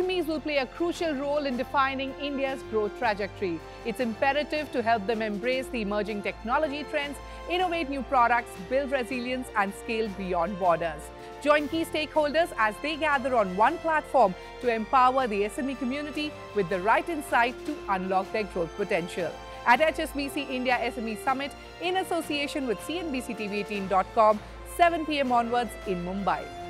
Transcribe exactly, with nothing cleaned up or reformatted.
M Es will play a crucial role in defining India's growth trajectory. It's imperative to help them embrace the emerging technology trends, innovate new products, build resilience and scale beyond borders. Join key stakeholders as they gather on one platform to empower the S M E community with the right insight to unlock their growth potential. At H S B C India S M E Summit in association with C N B C T V eighteen dot com, seven p m onwards in Mumbai.